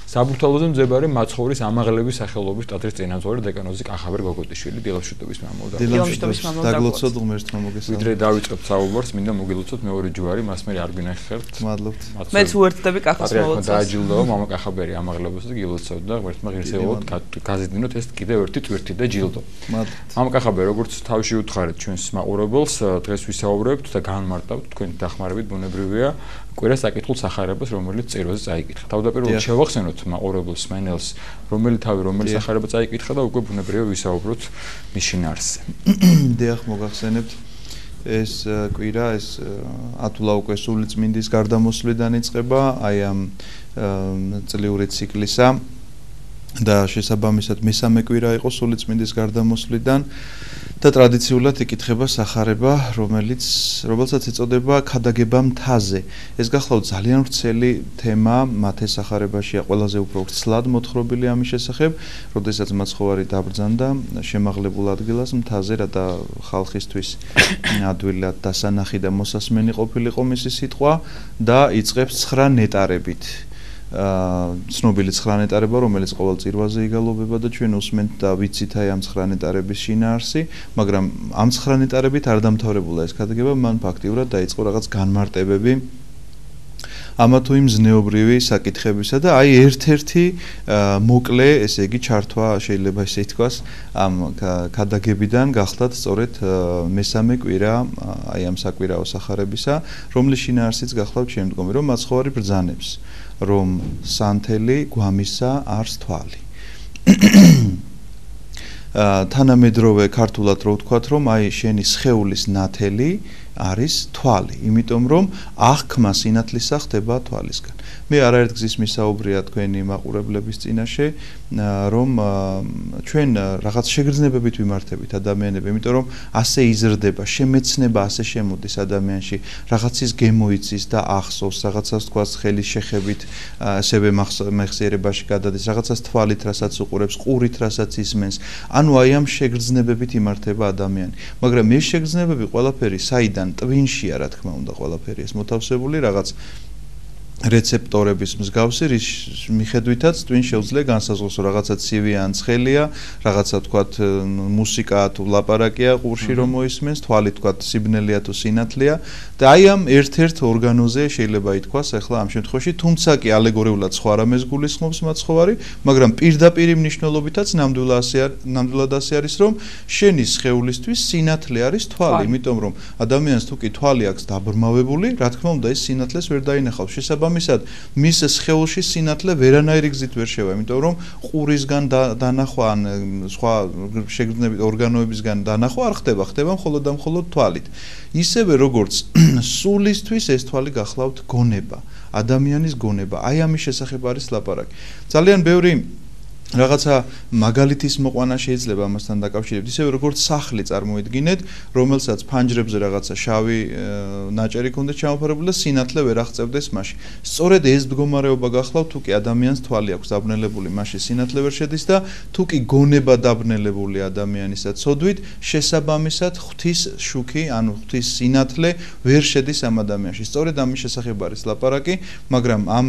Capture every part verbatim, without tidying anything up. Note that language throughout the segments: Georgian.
საბურთალოზე მძებარი მაცხოვრის ამაღლების სახელობის ტაძრის წინამძღვარი დეკანოზი კახაბერ გოგოტიშვილი დილამშვიდობის მამულდა. დილამშვიდობის მამულდა. დაგლოცოთ ღმერთმა მოგესალმებით. ვიდრე დავიწყებთ საუბარს, მინდა მოგილოცოთ მეორე ჯვარი, მას მე არ გვინახებთ. მადლობთ. მეც უერთდები კახას მოლოცავს. დააჯილდოვა მამა კახაბერი ამაღლებასა და გილოცავთ და ღმერთმა ღირსეულად გაზიდინოთ ეს კიდევ ერთი ტვირთი და ჯილდო. მადლობთ. მამა კახაბერი, როგორც თავში უთხარით ჩვენს მაყურებელს, დღეს ვისაუბრებთ და განმარტავთ თქვენი დახმარებით ბუნებრივია კვირას საკითხულ სახარებას, რომელიც წეროზე წაიკითხა. თავდაპირველად შევახსენოთ მაყურებელს მენელს, რომელი თავი რომელი სახარება წაიკითხა და უკვე ბუნებრივია ვისაუბროთ მის შინაარსზე. დიახ, მოგახსენებთ. ეს კვირა, ეს ათულა უკვე სულიწმინდის გარდამოსვლიდან იწყება, აი ამ წლიური ციკლისა და შესაბამისად მესამე კვირა იყო სულიწმინდის გარდამოსვლიდან და ტრადიციულად იკითხება სახარება, რომელიც რომელსაც ეწოდება ქადაგება მთაზე. ეს გახლავთ ძალიან ვრცელი თემა მათეს სახარებაშია, ყველაზე უფრო ვრცლად მოთხრობილი ამის შესახებ, როდესაც მაცხოვარი დაბრძანდა შემაღლებულ ადგილას მთაზე, რათა ხალხისთვის ადვილად დასანახი და მოსასმენი ყოფილიყო მისი სიტყვა და იწყებს ცხრა ნეტარებით. ცნობილი ცხრა ნეტარება, რომელიც ყოველ წირვაზე იგალობება და ჩვენ უსმენთ და ვიცით აი ამ ცხრა ნეტარების შინაარსი, მაგრამ ამ ცხრა ნეტარებით არ დამთავრებულა ეს ქადაგება, მან ფაქტიურად დაიწყო რაღაც განმარტებები ამა თუ იმ ზნეობრივი საკითხებისა და აი ერთ-ერთი მოკლე, ესე იგი ჩართვა შეიძლება ესე ითქვას, ამ ქადაგებიდან გახლდათ სწორედ მესამე კვირა, აი ამ საკვირაო სახარებისა, რომლის შინაარსიც გახლავთ შემდგომი, რომ მაცხოვარი ბრძანებს, რომ სანთელი გვამისა არს თვალი. თანამედროვე ქართულად რო ვთქვათ, რომ აი შენი სხეულის ნათელი არის თვალი, იმიტომ რომ აღქმა სინათლისა ხდება თვალისგან. მე არაერთ გზის მისაუბრია თქვენი მაყურებლების წინაშე, რომ ჩვენ რაღაც შეგრძნებებით ვიმართებით ადამიანები, იმიტომ რომ ასე იზრდება, შემეცნება ასე შემოდის ადამიანში, რაღაცის გემოიცის და ახსოვს, რაღაცას თქვას ხელის შეხებით, ასევე მეხსიერებაში გადადის, რაღაცას თვალით რასაც უყურებს, ყურით რასაც ისმენს. ანუ აი ამ შეგრძნებებით იმართება ადამიანი. მაგრამ ეს შეგრძნებები ყველაფერი საიდან ტვინშია, რა თქმა უნდა, ყველაფერი ეს მოთავსებული რაღაც რეცეპტორების მსგავსი, რის მიხედვითაც twin შეუძლია განსაზღვროს, რომ რაღაცა ცივია ან ცხელია, რაღაცა თქვათ მუსიკა თუ ლაპარაკია ყურში რომ მოისმენს, თვალი თქვათ სიბნელია თუ სინათლეა და აი ამ ერთ-ერთ ორგანოზე შეიძლება ითქვას ახლა ამ შემთხვევაში, თუმცა კი ალეგორიულად სხვა რამეს გულისხმობს მაცხოვარი, მაგრამ პირდაპირი მნიშვნელობითაც ნამდვილად ასე არის, რომ შენი სხეულისთვის სინათლე არის თვალი, იმიტომ რომ ადამიანს თუ კი თვალი აქვს დაბრმავებული, რა თქმა უნდა ეს სინათლეს ვერ დაინახავს. შესაბამისად, მის სხეულში სინათლე ვერანაირი გზით ვერ შევა, იმიტომ რომ ყურისგან დანახვა ან სხვა შეგრძნებით ორგანოებისგან დანახვა არ ხდება, ხდება მხოლოდ და მხოლოდ თვალით. ისევე როგორც სულისთვის ეს თვალი გახლავთ გონება, ადამიანის გონება. აი ამის შესახებ არის ლაპარაკი. ძალიან ბევრი რაღაცა მაგალითის მოყვანა შეიძლება ამასთან დაკავშირებით, ისევე როგორც სახლი წარმოიდგინეთ, რომელსაც ფანჯრებზე რაღაცა შავი ნაჭერი ქონდეს ჩამოფარებული და სინათლე ვერ აღწევდეს მასში. სწორედ ეს მდგომარეობა გახლავთ, თუ კი ადამიანს თვალი აქვს დაბნელებული, მასში სინათლე ვერ შედის და თუ კი გონება დაბნელებული ადამიანისა ცოდვით, შესაბამისად ღვთის შუქი, ანუ ღვთის სინათლე ვერ შედის ამ ადამიანში. სწორედ ამის შესახებ არის ლაპარაკი, მაგრამ ამ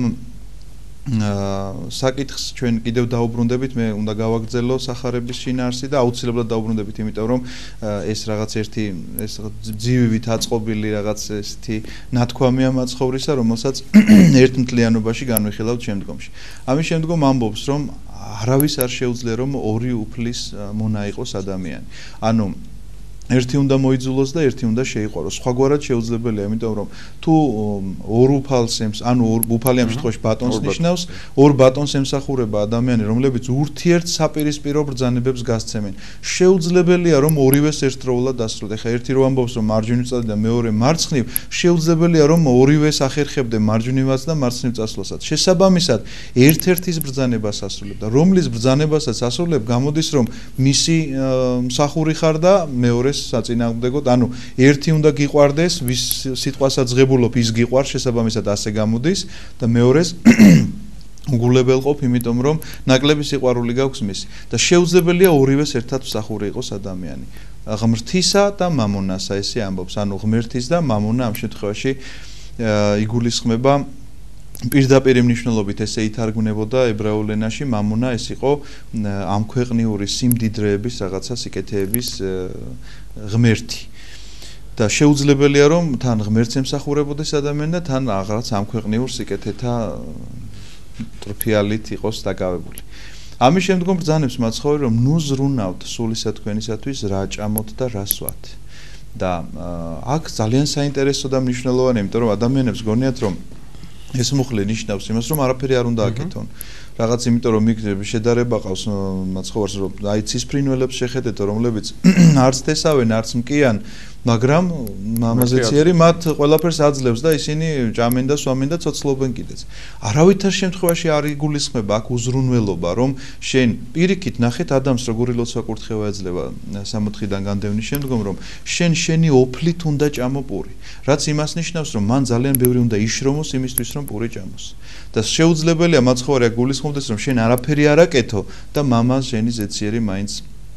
საკითხს ჩვენ კიდევ დაუბრუნდებით, მე უნდა გავაგრძელო სახარების შინაარსი და აუცილებლად დაუბრუნდებით, იმიტომ რომ ეს რაღაც ერთი ეს ძივივით აწყობილი რაღაც ესეთი ნათქვამია მაცხოვრისა, რომელსაც ერთმთლიანობაში განვიხილავთ შემდგომში. ამის შემდგომ ამბობს, რომ არავის არ შეუძლია რომ ორი უფლის მონა იყოს ადამიანი. ანუ ერთი უნდა მოიძულოს და ერთი უნდა შეიყვაროს. სხვაგვარად შეუძლებელია, იმიტომ რომ თუ ორ უფალს ემს, ანუ უფალი ამ შემთხვევაში ბატონს ნიშნავს, ორ ბატონს ემსახურება ადამიანი, რომლებიც ურთიერთ საპირისპირო ბრძანებებს გასცემენ. შეუძლებელია რომ ორივეს ერთდროულად დასრულოთ. ეხლა ერთი რო ამბობს რომ მარჯვნივ წადი და მეორე მარცხნივ, შეუძლებელია რომ ორივეს ახერხებდე მარჯვნივაც და მარცხნივ წასვლასაც. შესაბამისად, ერთ-ერთის ბრძანებას ასრულებ და რომლის ბრძანებასაც ასრულებ, გამოდის რომ მისი მსახური ხარ და მეორე საწინააღმდეგოდ, ანუ ერთი უნდა გიყვარდეს, ვის სიტყვასაც ღებულობ, ის გიყვარს, შესაბამისად ასე გამოდის და მეორეს უგულებელ ყოფ, იმიტომ რომ ნაკლები სიყვარული გაქვს მის და შეუძლებელია ორივეს ერთად მსახური იყოს ადამიანი. ღმრთისა და მამონასა ესე ამბობს, ანუ ღმერთის და მამონა ამ შემთხვევაში იგულისხმება პირდაპირ მნიშვნელობით ესე ითარგმნებოდა ებრაულ ენაში მამონა ეს იყო ამ ქვეყნიური სიმდიდრეების რაღაცა სიკეთეების ღმერთი და შეუძლებელია რომ თან ღმერთს ემსახურებოდეს ადამიანი და თან რაღაც ამ ქვეყნიურ სიკეთეთა ტრფიალით იყოს დაკავებული. ამის შემდგომ ბრძანებს მაცხოვრი რომ ნუ ზრუნავთ სულისა თქვენისათვის რა ჭამოთ და რა სვათ. და აქ ძალიან საინტერესო და მნიშვნელოვანია, იმიტომ რომ ადამიანებს გონიათ რომ ეს მუხლი ნიშნავს იმას რომ არაფერი არ უნდა აკეთონ. რაღაც იმიტომ რომ იქ შედარება ყავს მაცხოვარს რომ აი ცისფრინველებს შეხედეთ რომლებიც არც თესავენ არც მკიან მაგრამ მამაზეციერი მათ ყველაფერს აძლევს და ისინი ჭამენ და სვამენ და ცოცხლობენ კიდეც. არავითარ შემთხვევაში არ იგულისხმება აქ უზრუნველობა რომ შენ პირიქით ნახეთ ადამიანს როგორი ლოცვა კურთხევა ეძლევა სამოთხიდან განდევნის შემდგომ რომ შენ შენი ოფლით უნდა ჭამო პური. რაც იმას ნიშნავს რომ მან ძალიან ბევრი უნდა იშრომოს იმისთვის რომ პური ჭამოს. და შეუძლებელია მაცხოვარი გულისხმობდეს რომ შენ არაფერი არ აკეთო და მამას შენი ზეციერი მაინც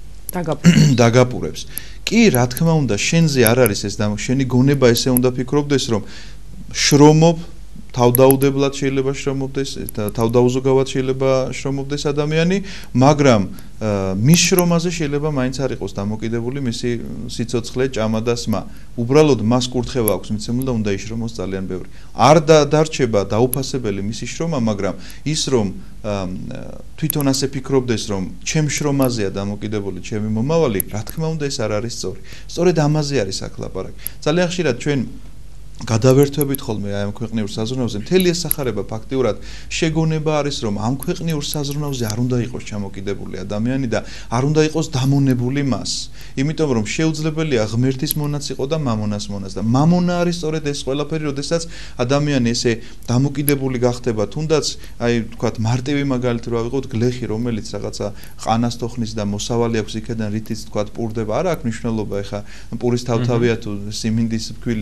დაგაპურებს. კი, რა თქმა უნდა, შენზე არ არის ეს და შენი გონება ესე უნდა ფიქრობდეს, რომ შრომობ, თავდაუდებლად შეიძლება შრომობდეს, თავდაუზოგავად შეიძლება შრომობდეს ადამიანი, მაგრამ მის შრომაზე შეიძლება მაინც არ იყოს დამოკიდებული მისი სიცოცხლე, ჭამა და სმა. უბრალოდ მას კურთხევა აქვს მიცემული და უნდა იშრომოს ძალიან ბევრი. არ დარჩება დაუფასებელი მისი შრომა, მაგრამ ის რომ თვითონ ასე ფიქრობდეს, რომ ჩემ შრომაზეა დამოკიდებული ჩემი მომავალი, რა თქმა უნდა ეს არ არის სწორი. სწორედ ამაზე არის აქ ლაპარაკი. ძალიან ხშირად ჩვენ გადავერთვებით ხოლმე აი ამ ქვეყნიურ საზრუნავზე მთელი ეს სახარება ფაქტიურად შეგონება არის რომ ამ ქვეყნიურ საზრუნავზე არ უნდა იყოს ჩამოკიდებული ადამიანი და არ უნდა იყოს დამონებული მას იმიტომ რომ შეუძლებელია ღმერთის მონაც იყო და მამონას მონაც და მამონა არის სწორედ ეს ყველაფერი როდესაც ადამიანი ესე დამოკიდებული გახდება თუნდაც აი თქვათ მარტივი მაგალითი რა ვიყოთ გლეხი რომელიც რაღაცა ყანას თოხნის და მოსავალი აქვს იქიდან რითიც თქვათ პურდება არა აქვს მნიშვნელობა ეხა პურის თავთავია თუ სიმინდის ფქვილი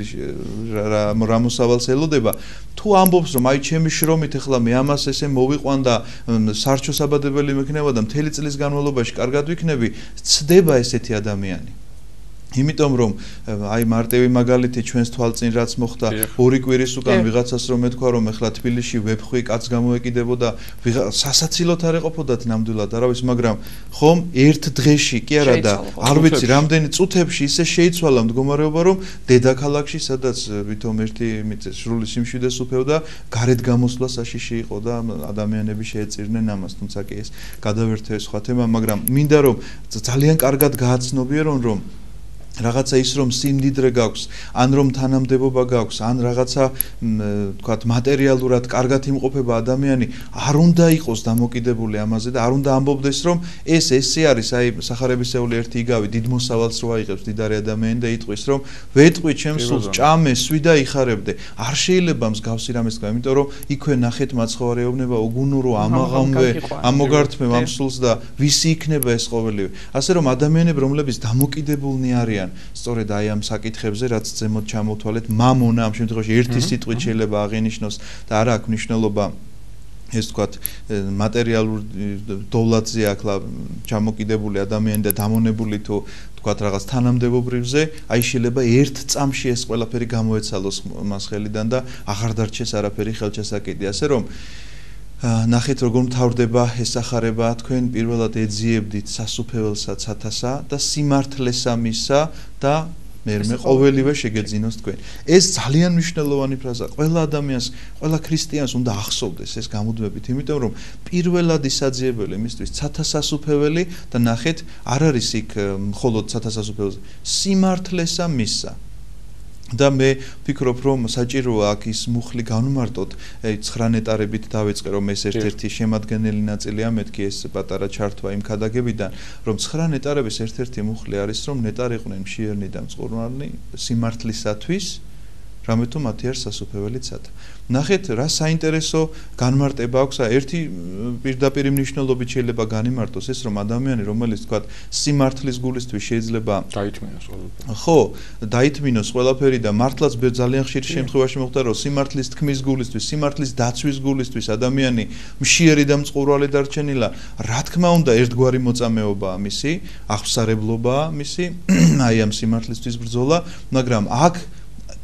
რა მოსავალს ელოდება თუ ამბობს რომ აი ჩემი შრომით ახლა მე ამას ესე მოვიყვან და სარჩოსაბადებელი მექნება და მთელი წლის განმავლობაში კარგად ვიქნები ცდება ესეთი ადამიანი იმიტომ რომ აი მარტივი მაგალითი ჩვენს თვალწინ რაც მოხდა ორი კვირის უკან ვიღაცას რომ ეთქვა რომ ახლა თბილისში ვებხვი კაც გამოეკიდებოდა სასაცილოდ არ ეყოფოდათ ნამდვილად არავის მაგრამ ხომ ერთ დღეში კი არა და არ ვიცი რამდენი წუთებში ისე შეიცვალა მდგომარეობა რომ დედაქალაქში სადაც ვითომ ერთი სრული სიმშვიდეს უფევდა გარეთ გამოსვლა საშიში იყო და ადამიანები შეეწირნენ ამას თუმცა კი ეს გადავერთე სხვა თემა მაგრამ მინდა რომ ძალიან კარგად გააცნობიერონ რომ რაღაცა ის რომ სიმდიდრე გაქვს, ან რომ თანამდებობა გაქვს, ან რაღაცა თქვათ მატერიალურად კარგად იმყოფება ადამიანი, არ უნდა იყოს დამოკიდებული ამაზე და არ უნდა ამბობდეს რომ ეს ესე არის, აი სახარებისეული ერთი იგავი დიდ მოსავალს რო აიღებს დიდარი ადამიანი და იტყვის რომ ვეტყვი ჩემს სულს, ჭამე, სვი და იხარებდე. არ შეიძლება მსგავსი რამეს თქვა, იმიტომ რომ იქვე ნახეთ მაცხოვარი ეუბნება უგუნურო ამაღამვე, ამოგართმევ ამ სულს და ვისი იქნება ეს ყოველივე. ასე რომ ადამიანები რომლებიც დამოკიდებულნი არიან სწორედ აი ამ საკითხებზე რაც ზემოთ ჩამოვთვალეთ მამონა ამ შემთხვევაში ერთი სიტყვით შეიძლება აღინიშნოს და არა აქვს მნიშვნელობა ეს თქვათ მატერიალურ დოვლატზე ახლა ჩამოკიდებული ადამიანი და დამონებული თუ თქვათ რაღაც თანამდებობრივზე აი შეიძლება ერთ წამში ეს ყველაფერი გამოეცალოს მას ხელიდან და აღარ დარჩეს არაფერი ხელჩასაკიდი ასე რომ ნახეთ როგორ მთავრდება ეს სახარება თქვენ პირველად ეძიებდით სასუფეველსა ცათასა და სიმართლესა მისა და მერმე ყოველივე შეგეძინოს თქვენ ეს ძალიან მნიშვნელოვანი ფრაზაა ყველა ადამიანს ყველა ქრისტიანს უნდა ახსოვდეს ეს გამუდმებით იმიტომ რომ პირველად ისაძიებელი მისთვის ცათასასუფეველი და ნახეთ არ არის იქ მხოლოდ ცათასასუფეველზე სიმართლესა მისა და მე ვფიქრობ რომ საჭიროა აქ ის მუხლი განვმარტოთ ცხრა ნეტარებით დავიწყე რომ ეს ერთ-ერთი შემადგენელი ნაწილია მეთქი ეს პატარა ჩართვა იმ ქადაგებიდან რომ ცხრა ნეტარების ერთ-ერთი მუხლი არის რომ ნეტარიყვნენ მშიერნი და მწყურვანი სიმართლისათვის რამე თუ მათი არ სასუფეველი ცათა ნახეთ რა საინტერესო განმარტება აქვს ერთი პირდაპირ მნიშვნელობით შეიძლება განიმარტოს ეს რომ ადამიანი რომელიც თქვა სიმართლის გულისთვის შეიძლება დაითმინოს ყველაფერი ხო დაითმინოს ყველაფერი და მართლაც ძალიან ხშირ შემთხვევაში მოხდა რომ სიმართლის თქმის გულისთვის სიმართლის დაცვის გულისთვის ადამიანი მშიერი და მწყურვალი დარჩენილა რა თქმა უნდა ერთგვარი მოწამეობაა მისი აღსარებლობაა მისი აი ამ სიმართლისთვის ბრძოლა მაგრამ აქ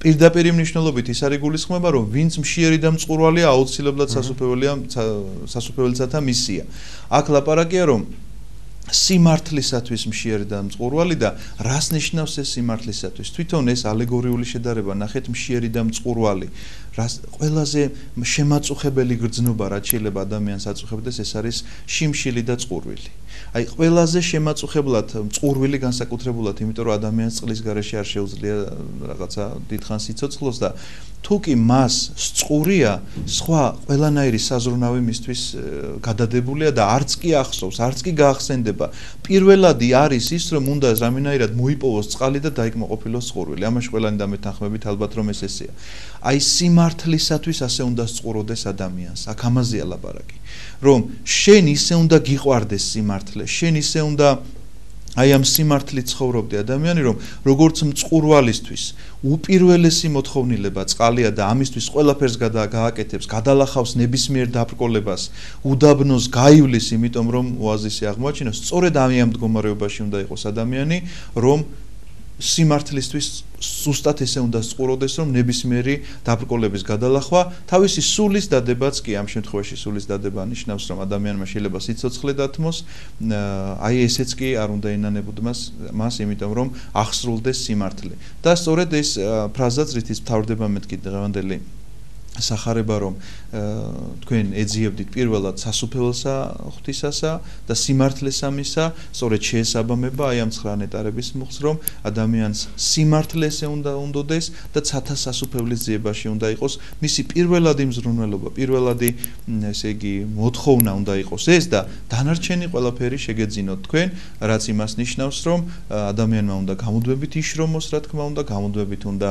პირდაპირ მნიშვნელობით ის არის გულისხმობა, რომ ვინც მშიერი და მწყურვალია, აუცილებლად სასופველია სასופველისათა მისია. აქ ლაპარაკია, რომ სიმართლისათვის მშიერი და მწყურვალი და რას ნიშნავს ეს სიმართლისათვის? თვითონ ეს ალეგორიული შედარება ნახეთ მშიერი და მწყურვალი. რას ყველაზე შემაწუხებელი გრძნობა რაც შეიძლება ადამიანს აწუხებდეს ეს არის შიმშილი და წყურვილი. აი ყველაზე შემაწუხებლად მწყურვილი განსაკუთრებულად, იმიტომ რომ ადამიანს წყლის გარეშე არ შეუძლია რაღაცა დიდხანს იცოცხლოს და თუ კი მას წყურია, სხვა ყველანაირი საზრუნავი მისთვის გადადებულია და არც კი ახსოვს, არც კი გაახსენდება. პირველადი არის ის, რომ უნდა რამენაირად მოიპოვოს წყალი და დაიკმაყოფილოს წყურვილი. ამაში ყველანი დამეთანხმებით ალბათ რომ ეს ესეა. აი სიმართლისათვის ასე უნდა სწუროდეს ადამიანს. აქ ამაზეა ლაპარაკი. რომ შენ ისე უნდა გიყვარდეს სიმართლე, შენ ისე უნდა აი ამ სიმართლით ცხოვრობდე ადამიანი, რომ როგორც მწყურვალისთვის უპირველესი მოთხოვნილება წყალია და ამისთვის ყველაფერს გააკეთებს, გადალახავს ნებისმიერ დაბრკოლებას, უდაბნოს გაივლის, იმიტომ რომ ოაზისი აღმოაჩინოს, სწორედ ამ მდგომარეობაში უნდა იყოს ადამიანი, რომ სიმართლისთვის ზუსტად ესე უნდა სწუროდეს, რომ ნებისმიერი დაბრკოლების გადალახვა, თავისი სულის დადებაც კი ამ შემთხვევაში სულის დადება ნიშნავს, რომ ადამიანმა შეიძლება სიცოცხლე დათმოს, აი ესეც კი არ უნდა ინანებოდეს მას, იმიტომ რომ აღსრულდეს სიმართლე. და სწორედ ეს ფრაზაც რითიც მთავრდება მეთქი დღევანდელი სახარება, რომ თქვენ ეძიებდით პირველად სასופველსა ღვთისასა და სიმართლესამისა, სწორედ შეესაბამება აი ამ ცხრა ნეტარების მუხს, რომ ადამიანს სიმართლესე უნდა უნდოდეს და ცათა სასופველის ძიებაში უნდა იყოს მისი პირველადი მზრუნველობა, პირველადი ესე იგი მოთხოვნა უნდა იყოს ეს და დანარჩენი ყველაფერი შეგეძინოთ თქვენ, რაც იმას ნიშნავს, რომ ადამიანმა უნდა გამუდმებით იშრომოს, რა თქმა უნდა, გამუდმებით უნდა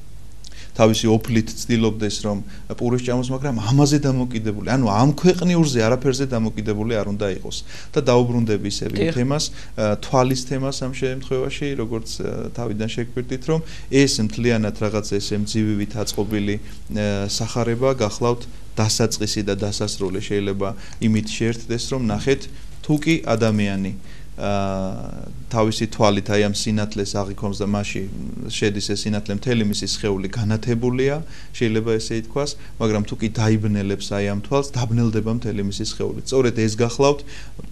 თავისი ოფლით ცდილობდეს რომ პურეს ჭამოს, მაგრამ ამაზე დამოკიდებული, ანუ ამ ქვეყნიურზე არაფერზე დამოკიდებული არ უნდა იყოს. და დაუბრუნდები ისე იმ თემას, თვალის თემას ამ შემთხვევაში, როგორც თავიდან შეგგვირდით, რომ ეს მთლიანად რაღაც ესე მძივივით აწყობილი სახარება გახლავთ დასაწყისი და დასასრული, შეიძლება იმით შეერთდეს, რომ ნახეთ თუ კი ადამიანი თავისი თვალით აი ამ სინათლეს აღიქონს და მასში შედის ეს სინათლე მთელი მისი სხეული განათებულია, შეიძლება ესე ითქვას, მაგრამ თუ კი დაიბნელებს აი ამ თვალს, დაბნელდება მთელი მისი სხეული. სწორედ ეს გახლავთ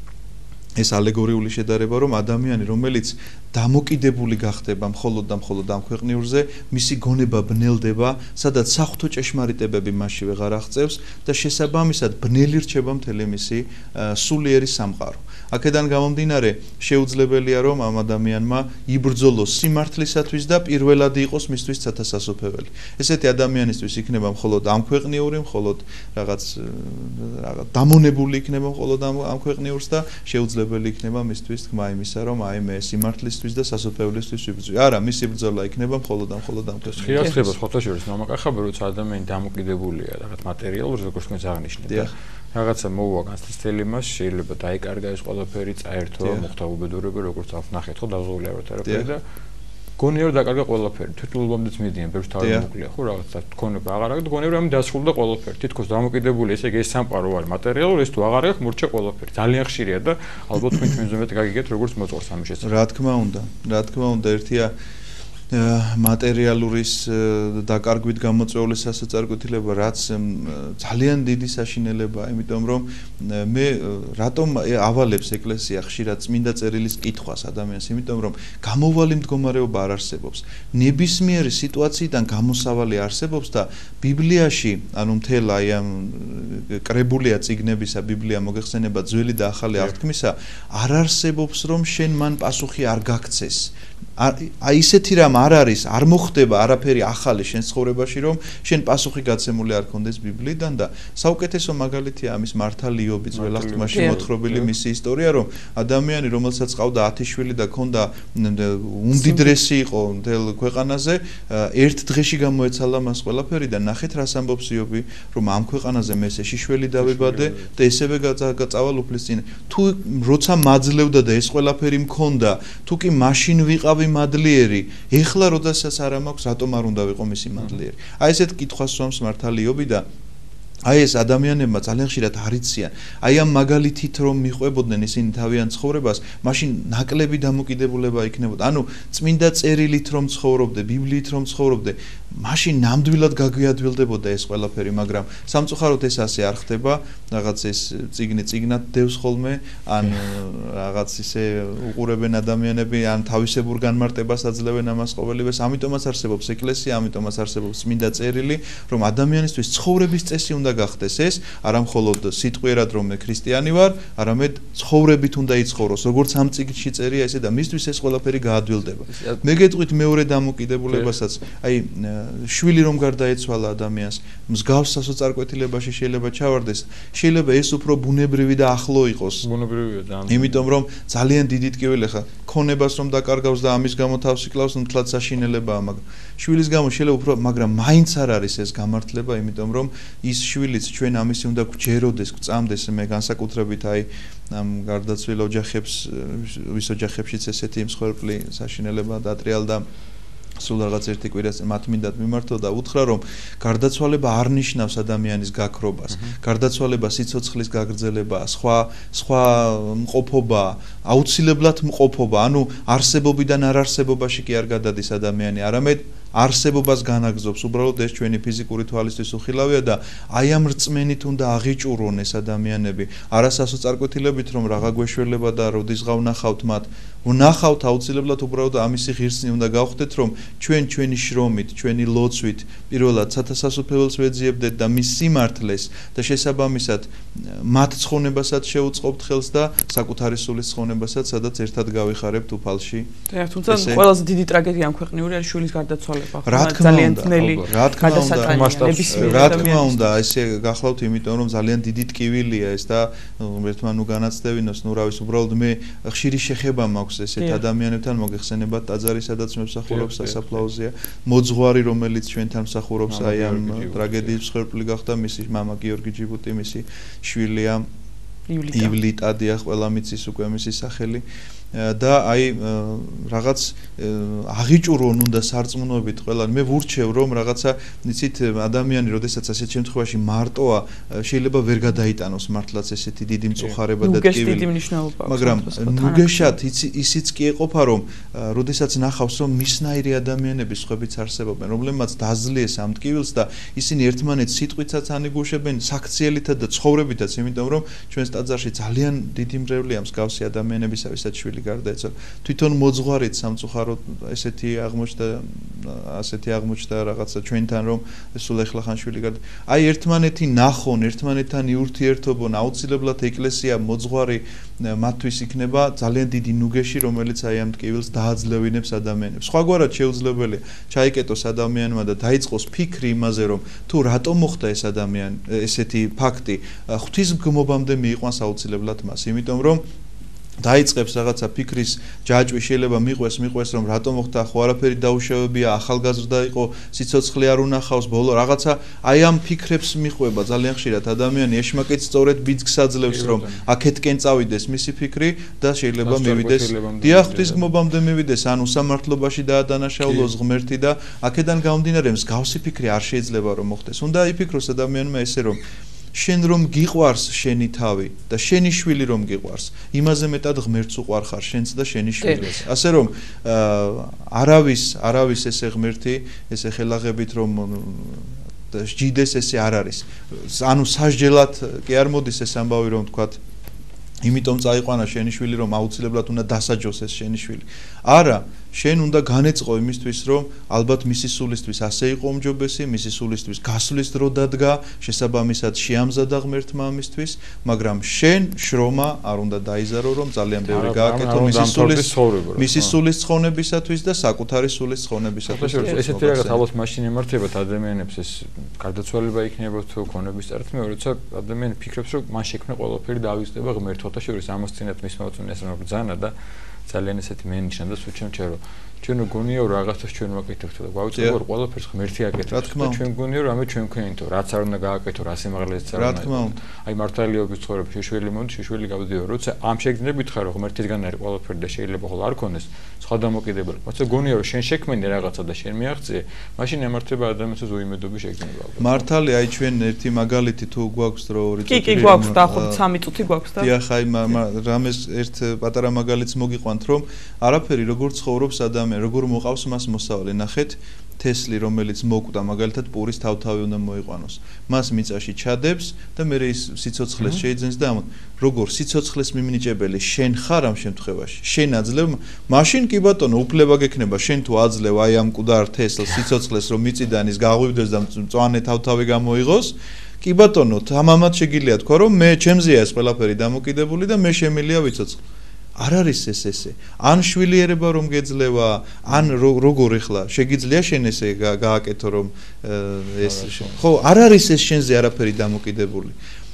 ეს ალეგორიული შედარება, რომ ადამიანი, რომელიც დამოკიდებული გახდება მხოლოდ და მხოლოდ ამ ქვეყნიურზე, მისი გონება ბნელდება, სადაც საღვთო ჭეშმარიტებები მასში ვეღარ აღწევს და შესაბამისად ბნელი რჩება მთელი მისი სულიერი სამყარო. აქედან გამომდინარე, შეუძლებელია რომ ამ ადამიანმა იბრძოლოს სიმართლისათვის და პირველად იყოს მისთვის ცათასასופველი. ესეთი ადამიანისთვის იქნება მხოლოდ ამ ქვეყნიური, მხოლოდ რაღაც რაღაც დამონებული იქნება მხოლოდ ამ ამ ქვეყნიურს და შეუძლებელი იქნება მისთვის თქმა იმისა, რომ აი მე სიმართლისთვის და სასופველისთვის ვიბრძვი. არა, მისი ბრძოლა იქნება მხოლოდ ამ მხოლოდ ამ ქვეყნიურს. ხიარხება ხოთაშორის მამაკახაბი, როცა ადამიანი დამოკიდებულია რაღაც მატერიალურ, როგორც თქვენ აღნიშნეთ. რაღაცა მოუვა განსაცდელი მას, შეიძლება დაიკარგა ეს ყველაფერი, წაერთვა, მოხდა უბედურება, როგორც აღნახეთ, ხო, დაზღვეული არ ვარ არაფერი და გონია რომ დაკარგა ყველაფერი. თვითმფრინავებამდეც მიდიან, ბევრს თავი მოკლია, ხო, რაღაცა თქონება აღარ აქვს და გონია რომ დასრულდა ყველაფერი. თითქოს დამოკიდებული, ესე იგი ეს სამყარო არის მატერიალური, ეს თუ აღარ აქვს, მორჩა ყველაფერი. ძალიან ხშირია და ალბათ თქვენ ჩვენზე მეტ გაგიგეთ, როგორც მოწყობს ამის შესახებ. რა თქმა უნდა, რა თქმა უნდა, ერთია მატერიალურის დაკარგვით გამოწვეული სასაწარკვეთილება, რაც ძალიან დიდი საშინელებაა, იმიტომ რომ მე რატომ ავალებს ეკლესია ხშირად წმინდა წერილის კითხვას ადამიანს, იმიტომ რომ გამოვალი მდგომარეობა არ არსებობს. ნებისმიერი სიტუაციიდან გამოსავალი არსებობს და ბიბლიაში, ანუ მთელ აი ამ კრებულია წიგნებისა, ბიბლია მოგეხსენება ძველი და ახალი აღთქმისა, არ არსებობს რომ შენ მან პასუხი არ გაქცეს. აი ისეთი რამ არ არის, არ მოხდება არაფერი ახალი შენ ცხოვრებაში, რომ შენ პასუხი გაცემული არ კონდეს ბიბლიიდან და საუკეთესო მაგალითია ამის მართალი იობი ძველ აღთქმაში მოთხრობილი მისი ისტორია, რომ ადამიანი, რომელსაც ყავდა ათი შვილი და ქონდა უმდიდრესი იყო მთელ ქვეყანაზე, ერთ დღეში გამოეცალა მას ყველაფერი და ნახეთ რას ამბობს იობი, რომ ამ ქვეყანაზე მე ესე შიშველი დავიბადე და ესევე გაწავალ უფლისწინ. თუ როცა მაძლევდა და ეს ყველაფერი მქონდა, თუ კი მაშინ ვიყავი მადლიერი, ეხლა როდესაც არ მაქვს, რატომ არ უნდა ვიყო მისი მადლიერი? აი ესეთ კითხვას სვამს მართალი იობი და აი ეს ადამიანებმა ძალიან ხშირად არიციან, აი ამ მაგალითით რომ მიყვებოდნენ ისინი თავიანთ ცხოვრებას, მაშინ ნაკლები დამოკიდებულება იქნებოდა. ანუ წმინდა წერილით რომ ცხოვრობდე, ბიბლიით რომ ცხოვრობდე, მაშინ ნამდვილად გაგვიადვილდებოდა ეს ყველაფერი, მაგრამ სამწუხაროდ ეს ასე არ ხდება, რაღაც ეს წიგნი წიგნად დევს ხოლმე, ან რაღაც ისე უყურებენ ადამიანები, ან თავისებურ განმარტებას აძლევენ ამას ყოველივეს, ამიტომაც არსებობს ეკლესია, ამიტომაც არსებობს წმინდა წერილი, რომ ადამიანისთვის ცხოვრების წესი უნდა გახდეს ეს, არა მხოლოდ სიტყვიერად რომ მე ქრისტიანი ვარ, არამედ ცხოვრებით უნდა იცხოვროს, როგორც ამ წიგნში წერია ესე და მისთვის ეს ყველაფერი გაადვილდება. მე გეტყვით მეორე დამოკიდებულებასაც, აი შვილი რომ გარდაეცვალა ადამიანს, მსგავს სასოწარკვეთილებაში შეიძლება ჩავარდეს, შეიძლება ეს უფრო ბუნებრივი და ახლო იყოს. ბუნებრივია ძალიან. იმიტომ რომ ძალიან დიდი ტკივილი ხა ქონებას რომ დაკარგავს და ამის გამო თავს იკლავს, მთლად საშინელებაა, მაგრამ შვილის გამო შეიძლება უფრო, მაგრამ მაინც არ არის ეს გამართლება, იმიტომ რომ ის შვილიც ჩვენ ამისი უნდა გვჯეროდეს, გვწამდეს, მე განსაკუთრებით აი ამ გარდაცვლილ ოჯახებს, ვის ოჯახებშიც ესეთი მსხვერპლი საშინელება დატრიალდა სულ რაღაც ერთი კვირას მათ მინდათ მიმართო და უთხრა რომ გარდაცვალება არ ნიშნავს ადამიანის გაქრობას, გარდაცვალება სიცოცხლის გაგრძელებაა, სხვა სხვა მყოფობა, აუცილებლად მყოფობა, ანუ არსებობიდან არარსებობაში კი არ გადადის ადამიანი, არამედ არსებობას განაგზობს, უბრალოდ ეს ჩვენი ფიზიკური თვალისთვის უხილავია და აი ამ რწმენით უნდა აღიჭურონ ეს ადამიანები, არა სასოწარკვეთილებით რომ რაღა გვეშველება და როდის ღავნახავთ მათ, ვნახავთ აუცილებლად უბრალოდ ამისი ღირსი უნდა გავხდეთ რომ ჩვენ ჩვენი შრომით, ჩვენი ლოცვით პირველად სათასასუფეველს ვეძიებდეთ და მის სიმართლეს და შესაბამისად მათ ცხონებასაც შეუწყობთ ხელს და საკუთარი სულის ცხონებასაც, სადაც ერთად გავიხარებთ უფალში. თუმცა ყველაზე დიდი ტრაგედია ამ ქვეყნიური არის შვილის გარდაცვალება. რა თქმა უნდა, რა თქმა უნდა, რა თქმა უნდა, ესე გახლავთ, იმიტომ რომ ძალიან დიდი ტკივილია ეს და ერთმა ნუ განაცდევინოს, ნუ რა ვიცი, უბრალოდ მე ხშირი შეხება მაქვს ესეთ ადამიანებთან, მოგეხსენებათ ტაძარი, სადაც მსახურობს სასაფლაოზეა, მოძღვარი, რომელიც ჩვენთან მსახურობს, აი ამ ტრაგედიის მსხვერპლი გახდა, მისი მამა გიორგი ჯიბუტი, მისი შვილია ივლიტა, დიახ, ყველა მიცის უკვე მისი სახელი. და აი რაღაც აღიჭურონ უნდა სარწმუნოებით ყველანი. მე ვურჩევ რომ რაღაცა იცით ადამიანი როდესაც ასეთ შემთხვევაში მარტოა შეიძლება ვერ გადაიტანოს მართლაც ესეთი დიდი მწუხარება და ტკივილი. მაგრამ ნუგეშად ისიც კი ეყოფა რომ როდესაც ნახავს რომ მისნაირი ადამიანები სხვებიც არსებობენ რომლებმაც დაძლიეს ამ ტკივილს და ისინი ერთმანეთს სიტყვითაც ანეგუშებენ საქციელითაც და ცხოვრებითაც იმიტომ რომ ჩვენს ტაძარში ძალიან დიდი მრევლია მსგავსი ადამიანებისა ვისაც შვილი გარდაეცვალა. თვითონ მოძღვარით სამწუხაროდ ესეთი აღმოჩნდა, ასეთი აღმოჩნდა რაღაცა ჩვენთან რომ სულ ეხლა ხან შვილი გარდა. აი ერთმანეთი ნახონ, ერთმანეთთან იურთიერთობონ, აუცილებლად ეკლესია მოძღვარი მათთვის იქნება ძალიან დიდი ნუგეში, რომელიც აი ამ ტკივილს დააძლევინებს ადამიანებს. სხვაგვარად შეუძლებელია ჩაიკეტოს ადამიანმა და დაიწყოს ფიქრი იმაზე, რომ თუ რატომ მოხდა ეს ადამიანი, ესეთი ფაქტი, ღვთისმგმობამდე მიიყვანს აუცილებლად მას, იმიტომ რომ დაიწყებს რაღაცა ფიქრის ჯაჭვი შეიძლება მიყვეს მიყვეს რომ რატომ მოხდა ხო არაფერი დაუშავებია ახალგაზრდა იყო სიცოცხლე არ უნახავს ბოლო რაღაცა აი ამ ფიქრებს მიყვება ძალიან ხშირად ადამიანი ეშმაკით სწორედ ბიძგს აძლევს რომ აქეთკენ წავიდეს მისი ფიქრი და შეიძლება მივიდეს დიახ ღვთისმგმობამდე მივიდეს ან უსამართლობაში დაადანაშაულოს ღმერთი და აქედან გამომდინარე მსგავსი ფიქრი არ შეიძლება რომ მოხდეს უნდა იფიქროს ადამიანმა ესე რომ შენ რომ გიყვარს შენი თავი და შენი შვილი რომ გიყვარს იმაზე მეტად ღმერთს უყვარ ხარ შენც და შენი შვილს ასე რომ არავის არავის ესე ღმერთი ესე ხელაღებით რომ ჯიდეს ესე არ არის ანუ სასჯელად კი არ მოდის ეს ამბავი რომ თქვათ იმიტომ წაიყვანა შენი შვილი რომ აუცილებლად უნდა დასაჯოს ეს შენი შვილი არა შენ უნდა განეწყო იმისთვის რომ ალბათ მისი სულისთვის ასე იყო უმჯობესი მისი სულისთვის გასვლის დრო დადგა შესაბამისად შეამზადა ღმერთმა ამისთვის მაგრამ შენ შრომა არ უნდა დაიზარო რომ ძალიან ბევრი გააკეთო მისი სულის მისი სულის ცხონებისათვის და საკუთარი სულის ცხონებისათვის ესეთი რაღაც ალბათ მაშინ ემართებათ ადამიანებს ეს გარდაცვალება იქნება თუ ქონების წარსულში როცა ადამიანი ფიქრობს რომ მან შექმნა ყველაფერი დაავიწყდება ღმერთს ხოთა შორის ამას წინათ მის მოწონეს რომ ბრძანა და ძალიან ესეთი მენიშნა და სულ ჩემ ჩერო ჩვენ გონია რომ რაღაცას ჩვენ ვაკეთებთ და გვაუწყდება რომ ყველაფერს ღმერთი აკეთებს და ჩვენ გონია რომ ამე ჩვენ ვქენითო რაც არ უნდა გააკეთო რა სიმაღლეც არ უნდა აი მართალიობის ცხოვრება შეშველი მოდი შეშველი გავდიო როცა ამ შეგრძნებით ხარ რომ ღმერთისგან არის ყველაფერი და შეიძლება ხოლმე არ ქონდეს სხვა დამოკიდებელი მოცა გონია რომ შენ შექმენი რაღაცა და შენ მიაღწიე მაშინ ემართება ადამიანს უიმედობის შეგრძნება მართალი აი ჩვენ ერთი მაგალითი თუ გვაქვს რო ორი წუთი კი კი გვაქვს დაახლოებით სამი წუთი გვაქვს და დიახ აი რამეს ერთ პატარა მაგალითს მოგიყვანთ რომ არაფერი როგორ ცხოვრობს ადამიანი როგორ მოყავს მას მოსავალი ნახეთ თესლი, რომელიც მოკვდა, მაგალითად პურის თავთავი უნდა მოიყვანოს. მას მიწაში ჩადებს და მე ის სიცოცხლეს შეიძენს და ამოთ. როგორ სიცოცხლეს მიმინიჭებელი შენ ხარ ამ შემთხვევაში? შენ აძლევ, მაშინ კი ბატონო, უფლება გექნება შენ თუ აძლევ აი ამ მკვდარ თესლს სიცოცხლეს, რომ მიწიდან ის გაღვივდეს და მწვანე თავთავი გამოიღოს. კი ბატონო, თამამად შეგიძლია თქვა, რომ მე ჩემზეა ეს ყველაფერი დამოკიდებული და მე შემიძლია ვიცოცხლო. არ არის ეს ესე. ან შვილიერება რომ გეძლევა, ან როგორ ეხლა შეგიძლია შენ ესე გააკეთო რომ ეს ხო, არ არის ეს შენზე არაფერი დამოკიდებული.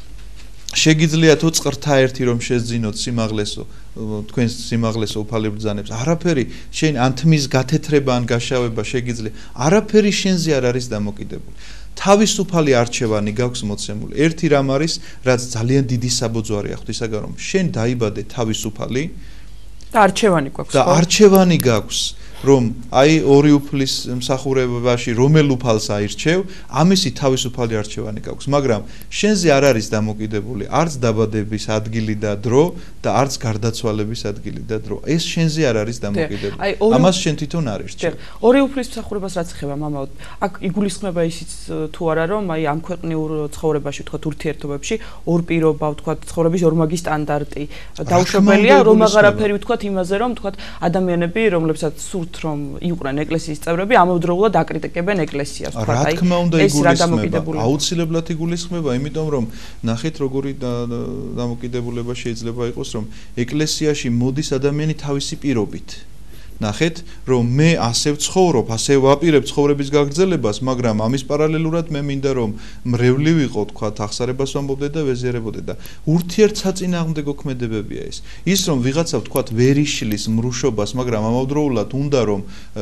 შეგიძლია თუ წყრთა ერთი რომ შეძინოთ სიმაღლესო, თქვენს სიმაღლესო უფალი ბრძანებს. არაფერი შენ ან თმის გათეთრება ან გაშავება შეგიძლია. არაფერი შენზე არ არის დამოკიდებული. თავისუფალი არჩევანი გაქვს მოცემული. ერთი რამ არის, რაც ძალიან დიდი საბოძვარი აქვს ისაგან რომ შენ დაიბადე თავისუფალი და არჩევანი გვაქვს. და არჩევანი გაქვს, რომ აი ორი უფლის მსახურებაში რომელ უფალს აირჩევ, ამისი თავისუფალი არჩევანი გაქვს, მაგრამ შენზე არ არის დამოკიდებული არც დაბადების ადგილი და დრო და არც გარდაცვალების ადგილი და დრო. ეს შენზე არ არის დამოკიდებული. ამას შენ თვითონ არ ირჩევ. ორი უფლის მსახურებას რაც ეხება, მამაო, აქ იგულისხმება ისიც თუ არა, რომ აი ამ ქვეყნიურ ცხოვრებაში, ვთქვათ, ურთიერთობებში ორ პირობა, ვთქვათ, ცხოვრების ორმაგი სტანდარტი დაუშვებელია, რომ აღარაფერი ვთქვათ იმაზე, რომ ვთქვათ, ადამიანები, რომლებსაც სურთ რომ იყვნენ ეკლესიის წევრები, ამავდროულად აკრიტიკებენ ეკლესიას, ვთქვათ, აი ეს რა დამოკიდებულება. აუცილებლად იგულისხმება, იმიტომ რომ ნახეთ როგორი დამოკიდებულება შეიძლება იყოს, რომ ეკლესიაში მოდის ადამიანი თავისი პირობით. ნახეთ, რომ მე ასე ვცხოვრობ, ასე ვაპირებ ცხოვრების გაგრძელებას, მაგრამ ამის პარალელურად მე მინდა რომ მრევლი ვიყო, თქვათ, ახსარებას ვამბობდე და ვეზიარებოდე და ურთიერთსაწინააღმდეგო ქმედებებია ეს. ის რომ ვიღაცა ვთქვათ ვერ იშლის მრუშობას, მაგრამ ამავდროულად უნდა რომ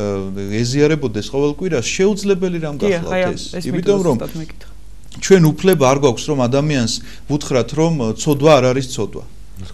ეზიარებოდეს ყოველ კვირას, შეუძლებელი რამ გახლავთ ეს. იმიტომ რომ ჩვენ უფლება არ გვაქვს რომ ადამიანს ვუთხრათ რომ ცოდვა არ არის ცოდვა.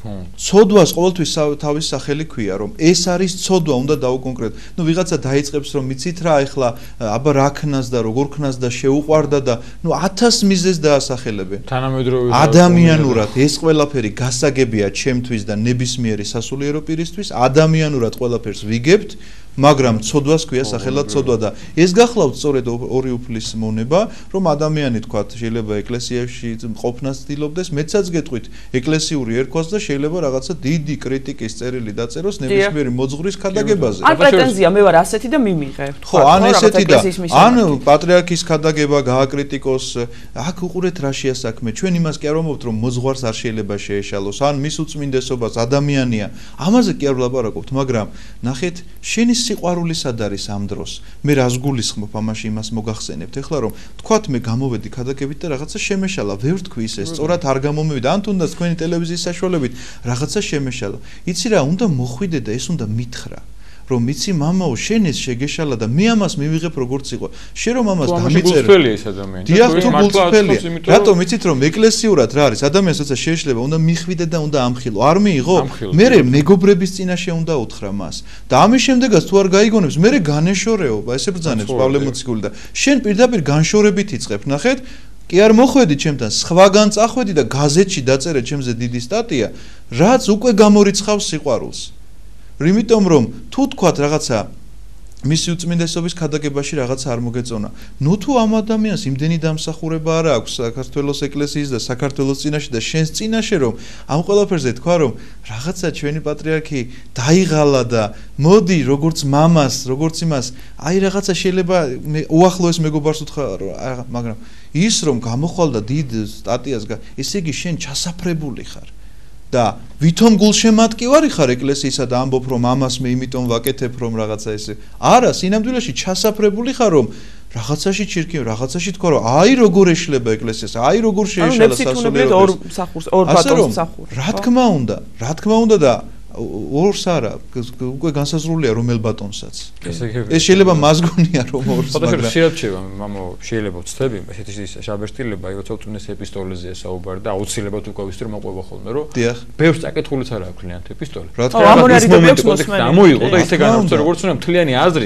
ცოდვას ყოველთვის თავის სახელი ქვია, რომ ეს არის ცოდვა, უნდა დაუკონკრეტო. ნუ ვიღაცა დაიწყებს რომ მიცით რა, ეხლა აბა რა ქნას და როგორ ქნას და შეუყვარდა და ნუ ათას მიზეზს დაასახელებენ. თანამედროვე ადამიანურად ეს ყველაფერი გასაგებია ჩემთვის და ნებისმიერი სასულიერო პირისთვის, ადამიანურად ყველაფერს ვიგებთ. მაგრამ ცოდვას ქვია სახელად ცოდვა და ეს გახლავთ სწორედ ორი უფლის მონება, რომ ადამიანი თქვათ შეიძლება ეკლესიაში ყოფნას ცდილობდეს, მეცაც გეტყვით ეკლესიური ერქვას და შეიძლება რაღაცა დიდი კრიტიკის წერილი დაწეროს ნებისმიერი მოძღვრის ქადაგებაზე. ან პრეტენზია მე ვარ ასეთი და მიმიღე. ხო, ან ესეთი და ან პატრიარქის ქადაგება გააკრიტიკოს, აქ უყურეთ რა შეასაქმე. ჩვენ იმას კი არ ვამბობთ, რომ მოძღვარს არ შეიძლება შეეშალოს, ან მის უწმინდესობას ადამიანია. ამაზე კი არ ვლაპარაკობთ, მაგრამ ნახეთ, შენი სიყვარული სად არის ამ დროს? მე რას გულისხმობ ამაში იმას მოგახსენებთ. ეხლა რომ თქვათ მე გამოვედი ქადაგებით და რაღაცა შემეშალა, ვერ თქვი ისე, სწორად არ გამომივიდა, ან თუნდაც თქვენი ტელევიზიის საშუალებით რაღაცა შემეშალა. იცი რა, უნდა მოხვიდე და ეს უნდა მითხრა. რომ იცი მამაო, შენ ეს შეგეშალა და მე ამას მივიღებ როგორც იყო. შენ რომ ამას დამიწერე. გულწრფელია ეს ადამიანი. დიახ, თუ გულწრფელია. რატომ იცით რომ ეკლესიურად რა არის? ადამიანს როცა შეეშლება, უნდა მიხვიდე და უნდა ამხილო. არ მიიღო? მე მეგობრების წინაშე უნდა უთხრა მას. და ამის შემდეგაც თუ არ გაიგონებს, მე განეშორეო, ესე ბრძანებს პავლე მოციქული და შენ პირდაპირ განშორებით იწყებ, ნახეთ? კი არ მოხვედი ჩემთან, სხვაგან წახვედი და გაზეთში დაწერე ჩემზე დიდი სტატია, რაც უკვე გამორიცხავს სიყვარულს. იმიტომ რომ თუ თქვათ რაღაცა მისი უწმინდესობის ქადაგებაში რაღაცა არ მოგეწონა, ნუ თუ ამ ადამიანს იმდენი დამსახურება არ აქვს საქართველოს ეკლესიის და საქართველოს წინაშე და შენს წინაშე რომ ამ ყველაფერზე თქვა რომ რაღაცა ჩვენი პატრიარქი დაიღალა და მოდი როგორც მამას, როგორც იმას, აი რაღაცა შეიძლება უახლოეს მეგობარს უთხრა, მაგრამ ის რომ გამოხვალდა დიდ სტატიას, ესე იგი შენ ჩასაფრებული ხარ. და ვითომ გულშემატკივარი ხარ ეკლესიისა და ამბობ რომ ამას მე იმიტომ ვაკეთებ რომ რაღაცა ესე. არა, სინამდვილეში ჩასაფრებული ხარ რომ რაღაცაში ჩირკი, რაღაცაში თქვა რომ აი როგორ ეშლება ეკლესიას, აი როგორ შეეშალა სასულიერო ორ მსახურს, ორ ბატონს მსახურს. რა თქმა უნდა, რა თქმა უნდა და ორს არა, უკვე განსაზღვრულია რომელ ბატონსაც. ეს შეიძლება მასგონია რომ ორს, მაგრამ შეიძლება მამო შეიძლება ვწდები, ესეთი შაბეშტილება, როცა უწმინდეს ეპისტოლეზეა საუბარი და აუცილებლად უკვე ვიცი რომ მოყვება ხოლმე, რომ ბევრს წაკითხულიც არა აქვს ქლიანთ ეპისტოლე. რა თქმა უნდა, ის მომენტი კონტექსტი ამოიღო და ისე განავრცო როგორც უნდა მთლიანი აზრი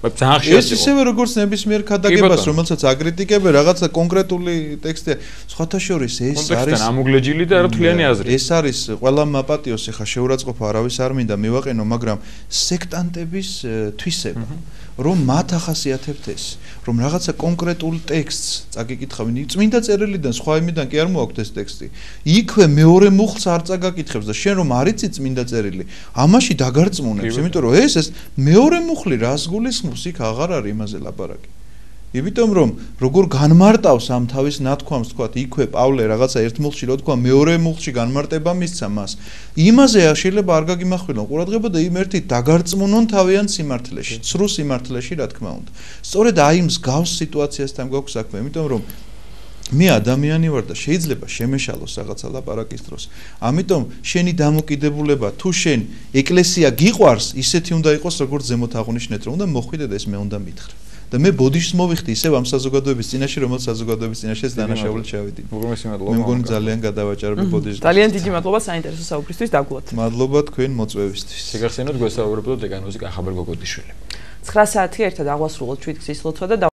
ძალიან ხშირად ეს ისევე როგორც ნებისმიერ ქადაგებას, რომელსაც აკრიტიკებენ, რაღაცა კონკრეტული ტექსტია. სხვათა შორის ეს არის კონტექსტთან ამოგლეჯილი და რთლიანი აზრი. ეს არის ყველა მაპატიოს ხა შეურაცხყოფა არავის არ მინდა მივაყენო, მაგრამ სექტანტების თვისება. რომ მათ ახასიათებთ ეს, რომ რაღაცა კონკრეტულ ტექსტს წაგიკითხავენ, წმინდა წერილიდან სხვა იმიდან კი არ მოაქვთ ეს ტექსტი. იქვე მეორე მუხლს არ წაგაკითხებს და შენ რომ არ იცი წმინდა წერილი, ამაში დაგარწმუნებს, იმიტომ რომ ეს ეს მეორე მუხლი რას გულისხმობს, იქ აღარ არის იმაზე ლაპარაკი. იმიტომ რომ როგორ განმარტავს ამ თავის ნათქვამს, თქვათ, იქვე პავლე რაღაცა ერთ მუხლში რო თქვა, მეორე მუხლში განმარტება მისცა მას. იმაზე შეიძლება არ გაგიმახვილონ ყურადღება და იმ ერთით დაგარწმუნონ თავიანთ სიმართლეში, ცრუ სიმართლეში, რა თქმა უნდა. სწორედ აი იმ მსგავს სიტუაციასთან გვაქვს საქმე, იმიტომ რომ მე ადამიანი ვარ და შეიძლება შემეშალოს რაღაცა ლაპარაკის დროს. ამიტომ შენი დამოკიდებულება თუ შენ ეკლესია გიყვარს, ისეთი უნდა იყოს, როგორც ზემოთ აღნიშნეთ, რომ უნდა მოხვიდე და ეს მე უნდა მითხრა. და მე ბოდიშს მოვიხდი ისევ ამ საზოგადოების წინაშე, რომელიც საზოგადოების წინაშე დანაშაულით შევიდი. მე მგონი ძალიან გადავაჭარბე ბოდიშს. ძალიან დიდი მადლობა საინტერესო საუბრისთვის დაგუათ. მადლობა თქვენ მოწვევისთვის. შეგახსენოთ გვესაუბრებოდოთ დეკანოზი კახაბერ გოგოდიშვილი. ცხრა საათი ერთად აღვასრულოთ ჩვენთვის ლოცვა და